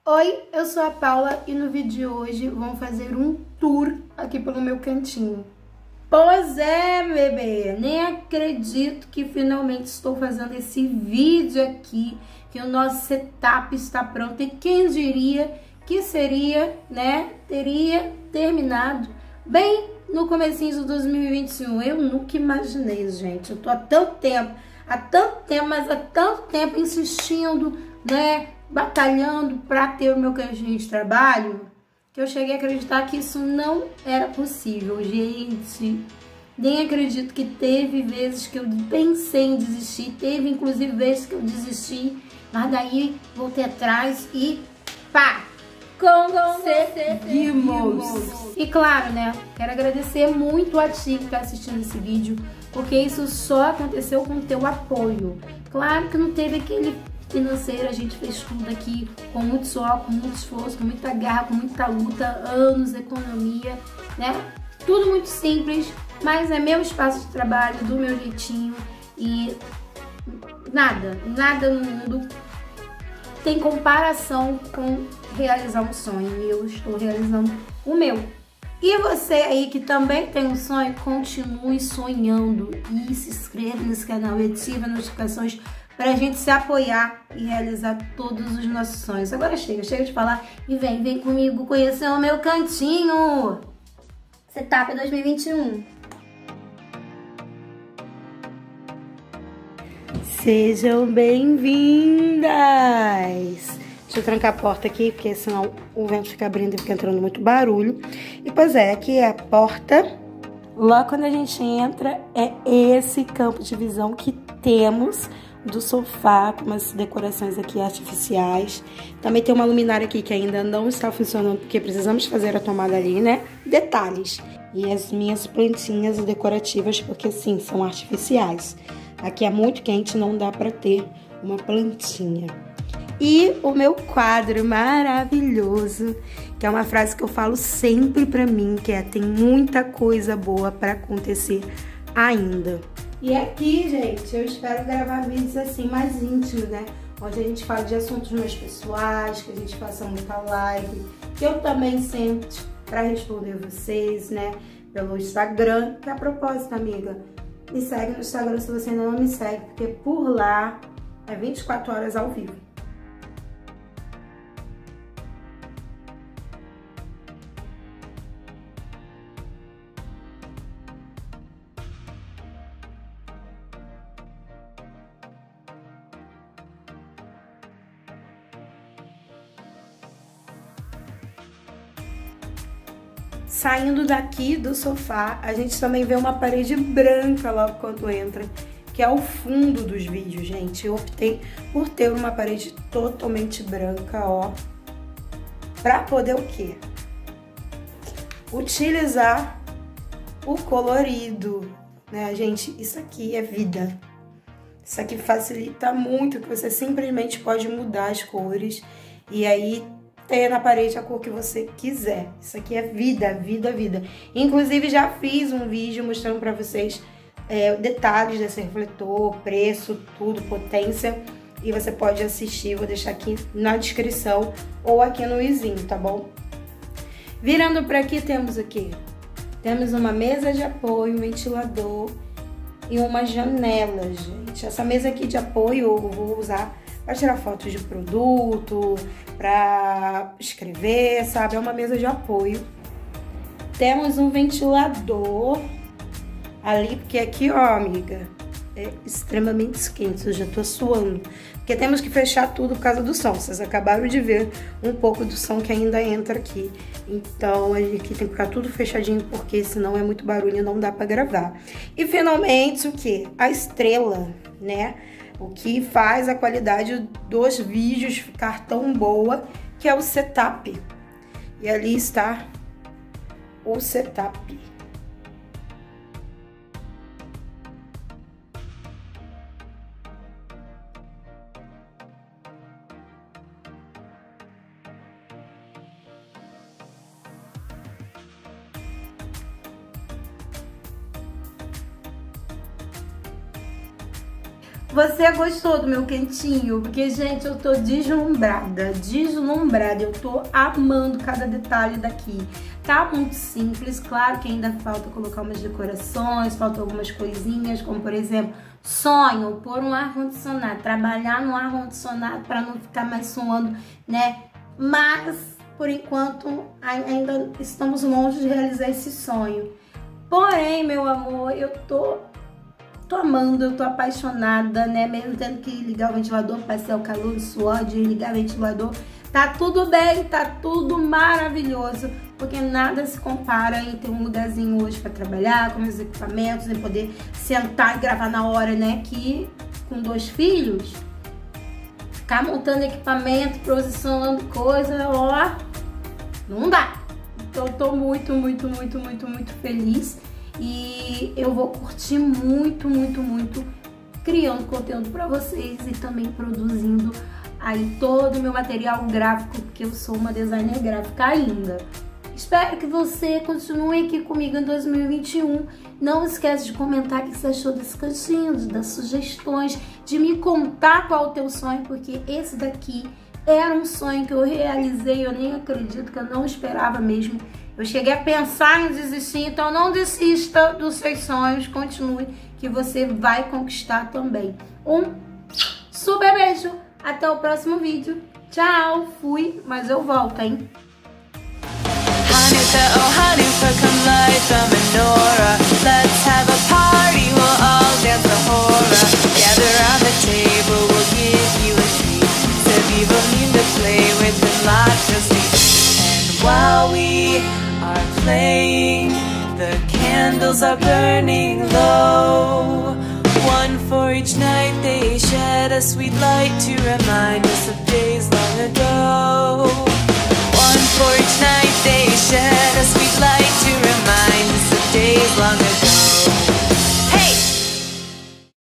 Oi, eu sou a Paula e no vídeo de hoje vamos fazer um tour aqui pelo meu cantinho. Pois é, bebê, nem acredito que finalmente estou fazendo esse vídeo aqui, que o nosso setup está pronto e quem diria que seria, né, teria terminado bem no comecinho de 2021. Eu nunca imaginei, gente, eu tô há tanto tempo insistindo, né, batalhando para ter o meu cantinho de trabalho, que eu cheguei a acreditar que isso não era possível, gente. Nem acredito que teve vezes que eu pensei em desistir, teve inclusive vezes que eu desisti, mas daí voltei atrás e pá! Conseguimos! E claro, né, quero agradecer muito a ti que tá assistindo esse vídeo, porque isso só aconteceu com o teu apoio. Claro que não teve aquele financeiro, a gente fez tudo aqui com muito suor, com muito esforço, com muita garra, com muita luta, anos, economia, né? Tudo muito simples, mas é meu espaço de trabalho, do meu jeitinho e nada no mundo tem comparação com realizar um sonho. E eu estou realizando o meu. E você aí que também tem um sonho, continue sonhando e se inscreva nesse canal e ative as notificações pra gente se apoiar e realizar todos os nossos sonhos. Agora chega de falar e vem comigo conhecer o meu cantinho. Setup 2021. Sejam bem-vindas! Deixa eu trancar a porta aqui, porque senão o vento fica abrindo e fica entrando muito barulho. E pois é, aqui é a porta. Lá quando a gente entra, é esse campo de visão que temos do sofá, com umas decorações aqui artificiais. Também tem uma luminária aqui que ainda não está funcionando, porque precisamos fazer a tomada ali, né? Detalhes. E as minhas plantinhas decorativas, porque sim, são artificiais. Aqui é muito quente, não dá pra ter uma plantinha. E o meu quadro maravilhoso, que é uma frase que eu falo sempre pra mim, que é: tem muita coisa boa pra acontecer ainda. E aqui, gente, eu espero gravar vídeos assim mais íntimos, né? Onde a gente fala de assuntos mais pessoais, que a gente faça muita live, que eu também sento pra responder vocês, né? Pelo Instagram, que a propósito, amiga, me segue no Instagram se você ainda não me segue, porque por lá é 24 horas ao vivo. Saindo daqui do sofá, a gente também vê uma parede branca logo quando entra, que é o fundo dos vídeos, gente. Eu optei por ter uma parede totalmente branca, ó, pra poder o quê? Utilizar o colorido, né, gente? Isso aqui é vida. Isso aqui facilita muito, que você simplesmente pode mudar as cores e aí ter na parede a cor que você quiser. Isso aqui é vida, vida, vida. Inclusive já fiz um vídeo mostrando pra vocês detalhes desse refletor, preço, tudo, potência. E você pode assistir, vou deixar aqui na descrição ou aqui no izinho, tá bom? Virando pra aqui, temos o quê? Temos uma mesa de apoio, um ventilador e uma janela, gente. Essa mesa aqui de apoio eu vou usar para tirar fotos de produto, para escrever, sabe? É uma mesa de apoio. Temos um ventilador ali, porque aqui, ó, amiga, é extremamente quente, eu já tô suando. Porque temos que fechar tudo por causa do som. Vocês acabaram de ver um pouco do som que ainda entra aqui. Então, aqui tem que ficar tudo fechadinho, porque senão é muito barulho e não dá pra gravar. E finalmente, o que? A estrela, né? O que faz a qualidade dos vídeos ficar tão boa, que é o setup. E ali está o setup. Você gostou do meu cantinho? Porque, gente, eu tô deslumbrada, eu tô amando cada detalhe daqui. Tá muito simples, claro que ainda falta colocar umas decorações, faltam algumas coisinhas, como por exemplo, sonho, pôr um ar-condicionado, trabalhar no ar-condicionado para não ficar mais suando, né? Mas, por enquanto, ainda estamos longe de realizar esse sonho. Porém, meu amor, eu tô amando, eu tô apaixonada, né? Mesmo tendo que ligar o ventilador para ser o calor, o suor de ligar o ventilador. Tá tudo bem, tá tudo maravilhoso, porque nada se compara em ter um lugarzinho hoje para trabalhar, com meus equipamentos, em poder sentar e gravar na hora, né? Que com 2 filhos, ficar montando equipamento, posicionando coisa, ó, não dá. Então eu tô muito feliz e eu vou curtir muito criando conteúdo para vocês e também produzindo aí todo o meu material gráfico, porque eu sou uma designer gráfica ainda. Espero que você continue aqui comigo em 2021. Não esquece de comentar o que você achou desse cantinho, das sugestões, de me contar qual é o teu sonho, porque esse daqui era um sonho que eu realizei, eu nem acredito, que eu não esperava mesmo. Eu cheguei a pensar em desistir, então não desista dos seus sonhos, continue, que você vai conquistar também. Um super beijo! Até o próximo vídeo. Tchau, fui, mas eu volto, hein? Come light the menorah. Let's have a party, we'll all dance the hora. Gather around the table, we'll give you a treat. Se viva lindo, play with the lots of sweet. And while we are playing, the candles are burning low. One for each night, they shed a sweet light to remind us of days long ago.